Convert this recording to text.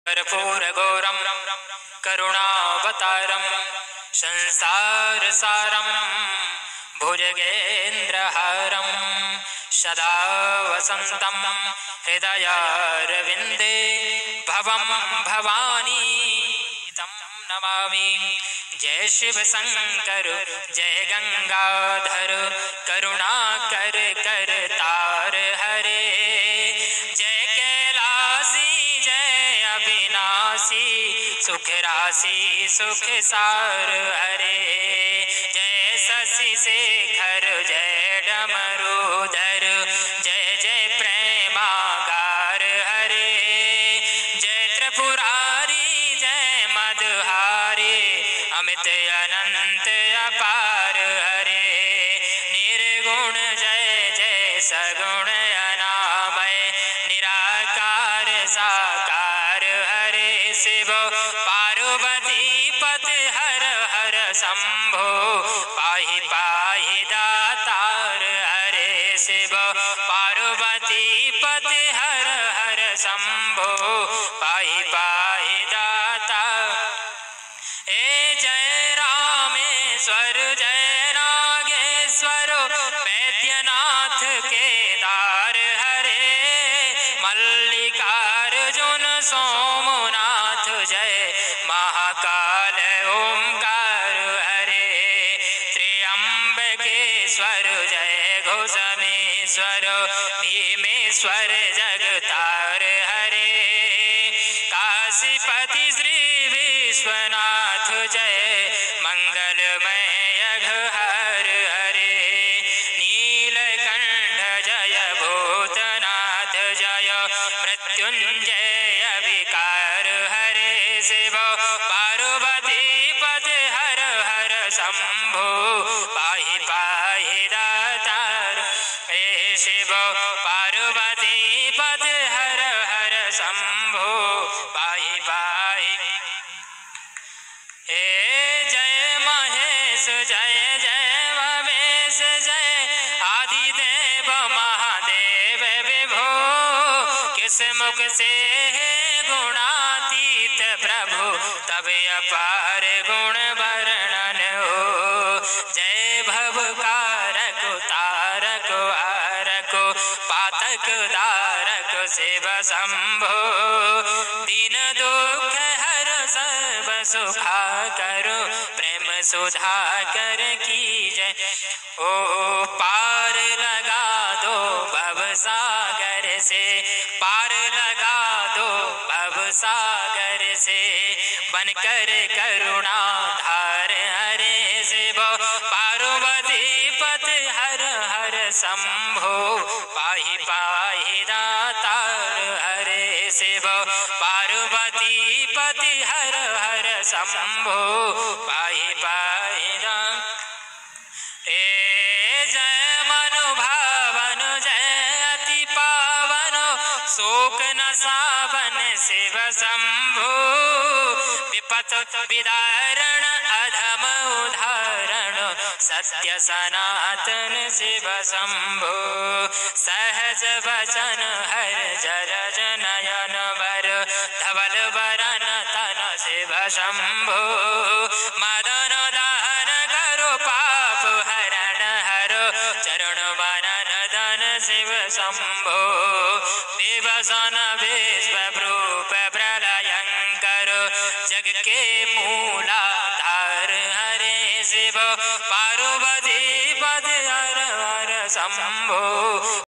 कर्पूरगौरं करुणावतारं संसार सारं भुजगेन्द्रहारं सदा वसन्तं हृदयारविन्दे भवं भवानी तं नमामि। जय शिव शंकर जय गंगाधर करुणाकर कर तार हरे। जय कैलासी जय अविनाशी सुख राशि सुख सार हरे। जय शशि शेखर जय डमरूधर जय जय प्रेमागार हरे। जय त्रिपुरारी जय मदहारी अमित अनंत अपार हरे। निर्गुण जय जय सगुण अनामय निराकार साकार हरे। शिव पार्वती पति हर हर शंभो पाहि पाहि दातार हरे। शिव पार्वती पति हर हर शंभो पाहि पाहि दातार। जय रामेश्वर जय नागेश्वर वैद्यनाथ केदार हरे। मल्लिकार्जुन सोमनाथ जय महाकाल ओंकार हरे। त्र्यंबकेश्वर जय घोषमेश्वर भीमेश्वर जगतार हरे। काशीपति श्री विश्वनाथ जय मंगलमय अघहर हरे। नीलकंठ जय भूतनाथ जय मृत्युंजय विकार हरे। शिव पार्वती पति हर हर शंभो पाहि पाहि दातार हे। शिव पार्वती पति हर हर शंभो पाहि पाहि। जय महेश जय जय भवेश जय आदिदेव महादेव विभो। किस मुख से है गुणातीत प्रभु तब अपार गुण वर्णन हो। जय भवकारक तारक वारक पातक दारक शिव शंभो। दीन दुख हर सर्व सुखा करो प्रेम सुधा कर की जय। ओ पार लगा दो भव सागर से पार लगा दो भव सागर से बनकर करुणा धार हरे। शिव पार्वती पति हर हर शंभो पाहि पाहि दातार हरे। शिव पार्वती पति हर हर शंभो पाहि पाहि जय मनुभावन जय अति पावन शोक न सावन शिव शंभो। विपत विदारण अधम उदाहरण सत्य सनातन शिव शंभो। सहज वचन हर जर नयन वर धवल वरन तन शिव शंभो। मदन दहन करो पाप हरण हरो चरण वरन धन शिव शंभो। विवसन विश्व रूप प्रलयंकर जग के मूलाधार हरे। शिव पार्वती पति हर हर शंभो।